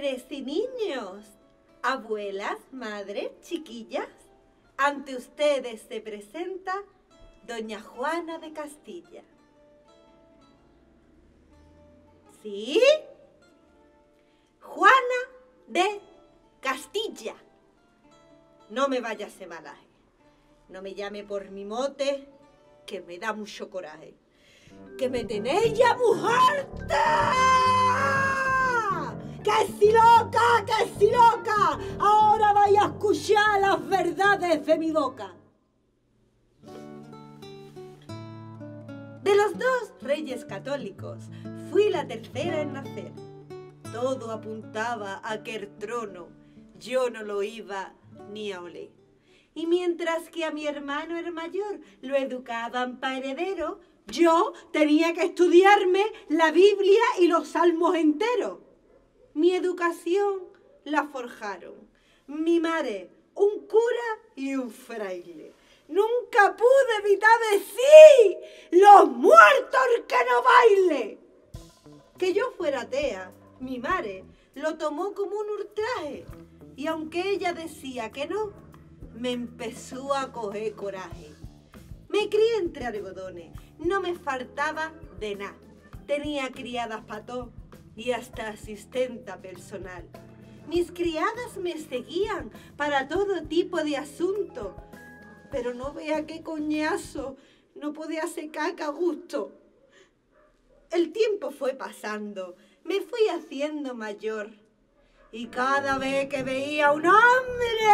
padres y niños, abuelas, madres, chiquillas, ante ustedes se presenta doña Juana de Castilla. ¿Sí? Juana de Castilla. No me vaya a ese malaje. No me llame por mi mote, que me da mucho coraje. ¡Que me tenéis ya muy harta! ¡Que si loca, que si loca! Ahora vais a escuchar las verdades de mi boca. De los dos reyes católicos, fui la tercera en nacer. Todo apuntaba a que el trono yo no lo iba ni a oler. Y mientras que a mi hermano el mayor lo educaban para heredero, yo tenía que estudiarme la Biblia y los salmos enteros. Mi educación la forjaron mi madre, un cura y un fraile. Nunca pude evitar decir, los muertos que no baile. Que yo fuera atea, mi madre lo tomó como un ultraje. Y aunque ella decía que no, me empezó a coger coraje. Me crié entre algodones, no me faltaba de nada. Tenía criadas para todo y hasta asistenta personal. Mis criadas me seguían para todo tipo de asuntos. Pero no vea qué coñazo, no podía hacer caca a gusto. El tiempo fue pasando, me fui haciendo mayor. Y cada vez que veía un hombre,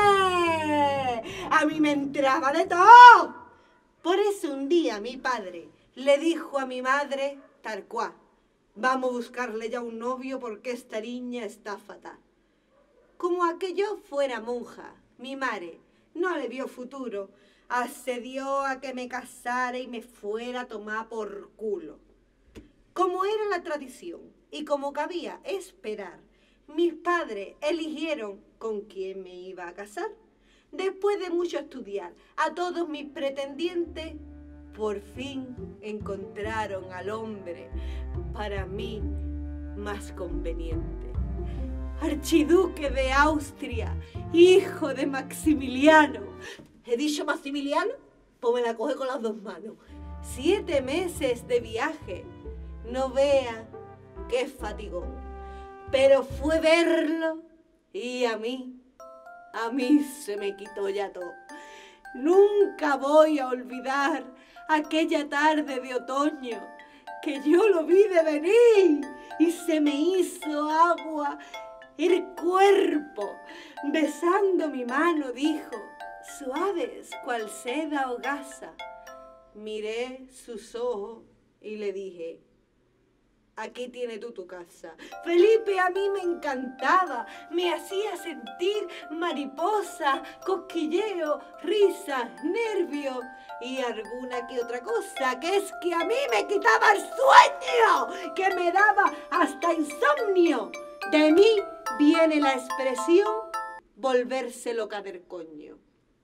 a mí me entraba de todo. Por eso un día mi padre le dijo a mi madre, tal cual, vamos a buscarle ya un novio porque esta niña está fatal. Como a que yo fuera monja, mi madre no le vio futuro, accedió a que me casara y me fuera a tomar por culo. Como era la tradición y como cabía esperar, mis padres eligieron con quién me iba a casar. Después de mucho estudiar a todos mis pretendientes, por fin encontraron al hombre para mí más conveniente. Archiduque de Austria, hijo de Maximiliano. ¿He dicho Maximiliano? Pues me la coge con las dos manos. 7 meses de viaje. No vea qué fatigón. Pero fue verlo y a mí se me quitó ya todo. Nunca voy a olvidar aquella tarde de otoño que yo lo vi de venir y se me hizo agua el cuerpo. Besando mi mano dijo, suaves cual seda o gasa. Miré sus ojos y le dije, aquí tienes tú tu casa. Felipe a mí me encantaba, me hacía sentir mariposa, cosquilleo, risas, nervios y alguna que otra cosa, que es que a mí me quitaba el sueño, que me daba hasta insomnio. De mí viene la expresión volverse loca del coño.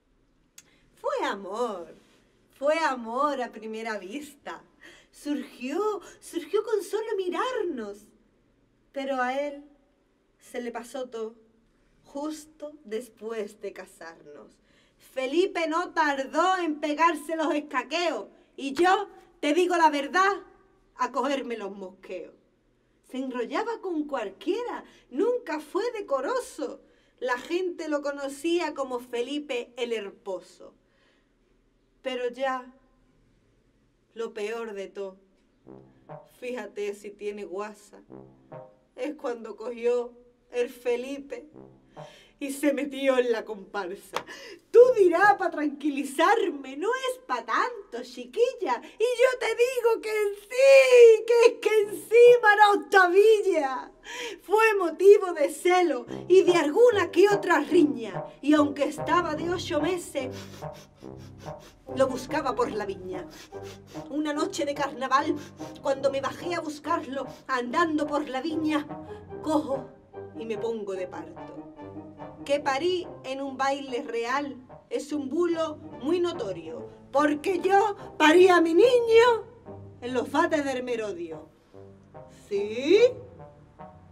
Fue amor a primera vista. Surgió con solo mirarnos, pero a él se le pasó todo justo después de casarnos. Felipe no tardó en pegarse los escaqueos y yo, te digo la verdad, a cogerme los mosqueos. Se enrollaba con cualquiera, nunca fue decoroso. La gente lo conocía como Felipe el Herposo. Pero ya, lo peor de todo, fíjate si tiene guasa, es cuando cogió el Felipe y se metió en la comparsa. Tú dirás para tranquilizarme, no es para tanto, chiquilla. Y yo te digo que sí, que es que encima no octavilla. Fue motivo de celo y de alguna que otra riña. Y aunque estaba de 8 meses, lo buscaba por la viña. Una noche de carnaval, cuando me bajé a buscarlo, andando por la viña, cojo y me pongo de parto. Que parí en un baile real es un bulo muy notorio, porque yo parí a mi niño en los bates del merodio. ¿Sí?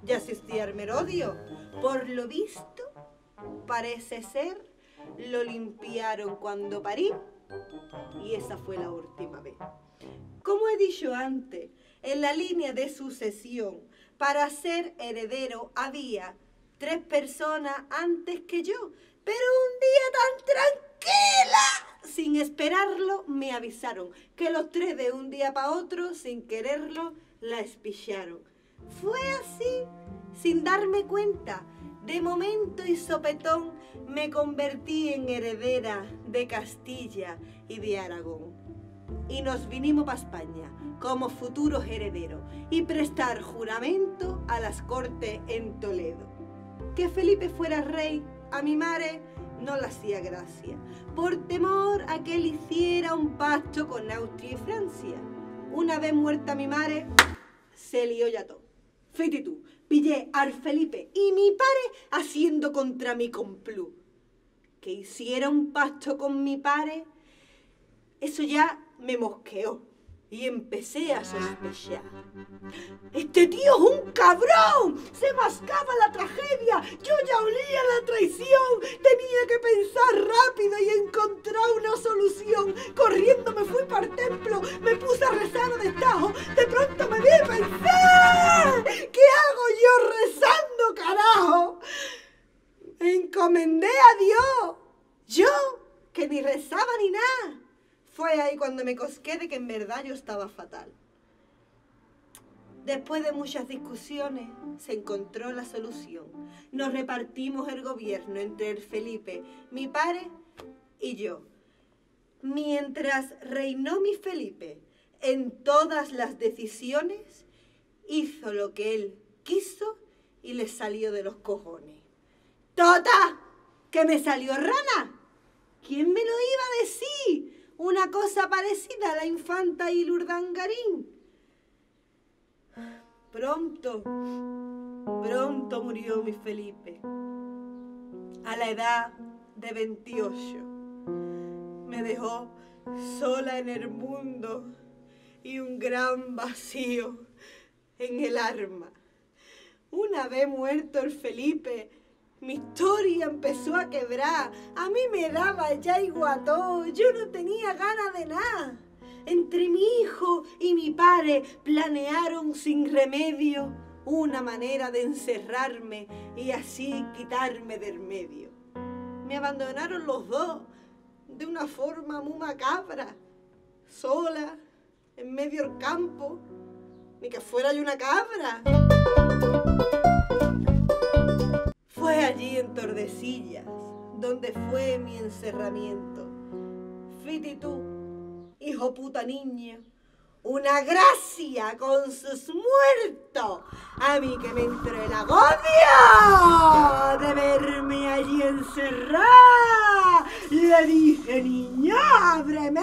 ya existía el merodio. Por lo visto, parece ser, lo limpiaron cuando parí y esa fue la última vez. Como he dicho antes, en la línea de sucesión, para ser heredero había 3 personas antes que yo, pero un día tan tranquila, sin esperarlo, me avisaron que los 3 de un día para otro, sin quererlo, la espicharon. Fue así, sin darme cuenta. De momento y sopetón me convertí en heredera de Castilla y de Aragón. Y nos vinimos para España como futuros herederos y prestar juramento a las cortes en Toledo. Que Felipe fuera rey, a mi madre no le hacía gracia, por temor a que él hiciera un pacto con Austria y Francia. Una vez muerta mi madre, se lió ya todo. Fíjate tú, pillé al Felipe y mi padre haciendo contra mi complú. Que hiciera un pacto con mi padre, eso ya me mosqueó y empecé a sospechar. Este tío es un cabrón, se mascaba la tragedia, yo ya olía la traición, tenía que pensar rápido y encontrar una solución. Corriendo me fui para el templo, me puse a rezar a destajo, de pronto me vi y pensé, ¿qué hago yo rezando, carajo? Me encomendé a Dios, yo que ni rezaba ni nada. Fue ahí cuando me cosqué de que en verdad yo estaba fatal. Después de muchas discusiones, se encontró la solución. Nos repartimos el gobierno entre el Felipe, mi padre y yo. Mientras reinó mi Felipe en todas las decisiones, hizo lo que él quiso y le salió de los cojones. ¡Tota! ¿Que me salió rana? ¿Quién me lo iba a decir? Una cosa parecida a la infanta y Urdangarín. Pronto murió mi Felipe, a la edad de 28. Me dejó sola en el mundo y un gran vacío en el alma. Una vez muerto el Felipe, mi historia empezó a quebrar. A mí me daba ya igual todo, yo no tenía ganas de nada. Entre mi hijo y mi padre planearon sin remedio una manera de encerrarme y así quitarme del medio. Me abandonaron los dos de una forma muy macabra, sola, en medio del campo, ni que fuera yo una cabra. Fue allí en Tordesillas, donde fue mi encerramiento. Fíjate tú, hijo puta niño, una gracia con sus muertos. A mí que me entró el agobio de verme allí encerrada. Le dije, niño, ábreme.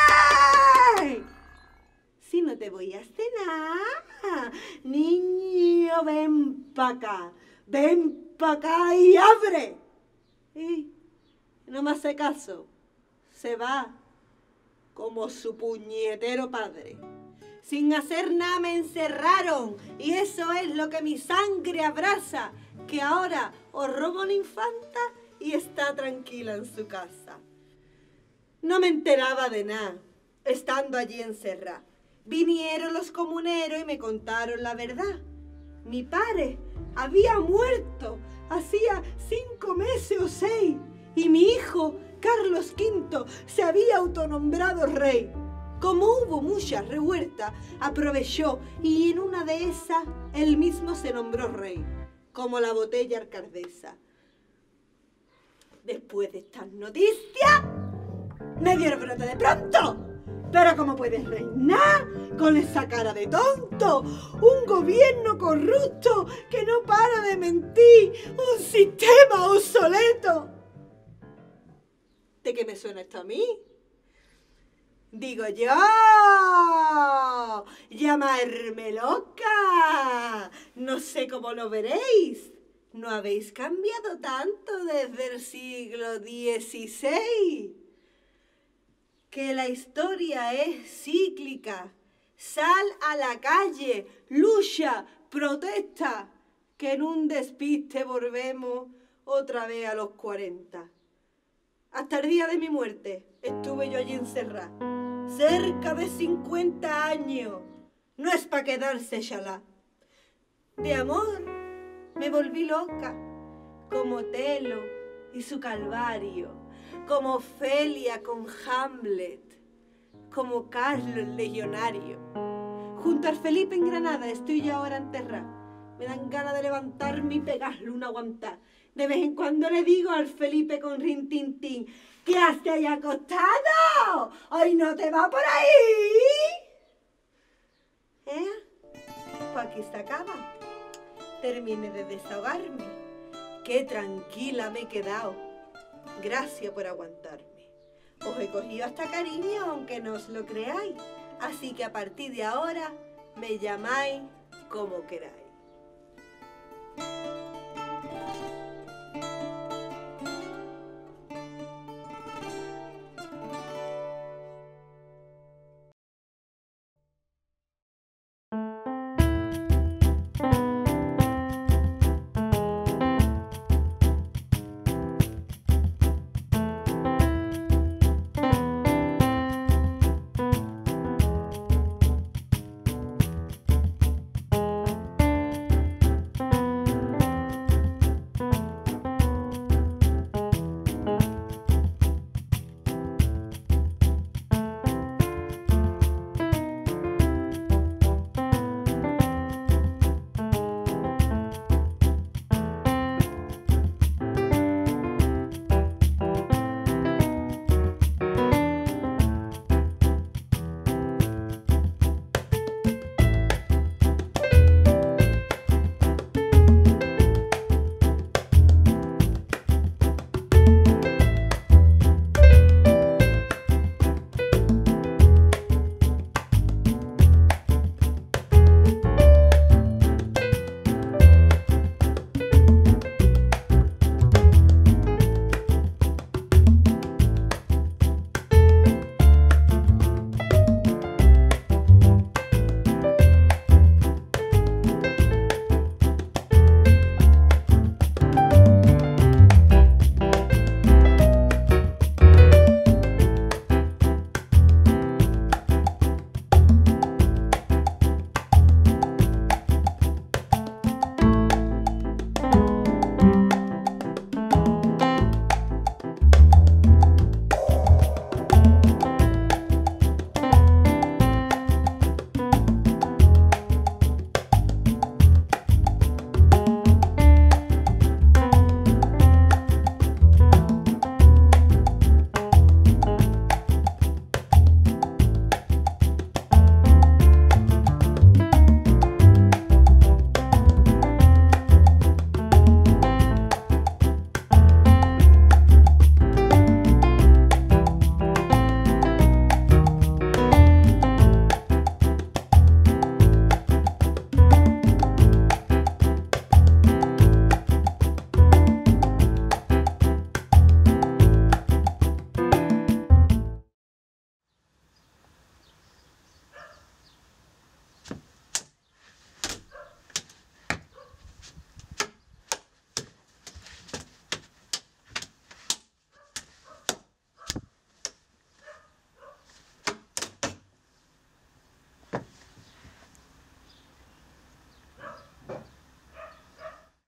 Si no te voy a cenar, niño, ven pa' acá. Ven pa' acá y abre. Y no me hace caso. Se va como su puñetero padre. Sin hacer nada me encerraron. Y eso es lo que mi sangre abraza. Que ahora os robo una infanta y está tranquila en su casa. No me enteraba de nada, estando allí encerrada. Vinieron los comuneros y me contaron la verdad. Mi padre había muerto hacía 5 meses o 6 y mi hijo, Carlos V, se había autonombrado rey. Como hubo mucha revuelta, aprovechó y en una de esas él mismo se nombró rey, como la botella alcaldesa. Después de estas noticias, me dio el brote de pronto. Pero ¿cómo puedes reinar con esa cara de tonto? Un gobierno corrupto que no para de mentir, un sistema obsoleto. ¿De qué me suena esto a mí? Digo yo, llamarme loca. No sé cómo lo veréis. No habéis cambiado tanto desde el siglo XVI. Que la historia es cíclica. Sal a la calle, lucha, protesta. que en un despiste volvemos otra vez a los 40. Hasta el día de mi muerte estuve yo allí encerrada. Cerca de 50 años. No es pa' quedarse, xalá. De amor me volví loca, como Otelo y su Calvario, como Ofelia con Hamlet, como Carlos el Legionario. Junto al Felipe en Granada estoy yo ahora enterrada. Me dan ganas de levantarme y pegarle una aguantada. De vez en cuando le digo al Felipe con rintintín, ¿qué haces ahí acostado? ¡Ay, no te va por ahí! Pues aquí se acaba. Terminé de desahogarme. Qué tranquila me he quedado. Gracias por aguantarme. Os he cogido hasta cariño, aunque no os lo creáis. Así que a partir de ahora me llamáis como queráis.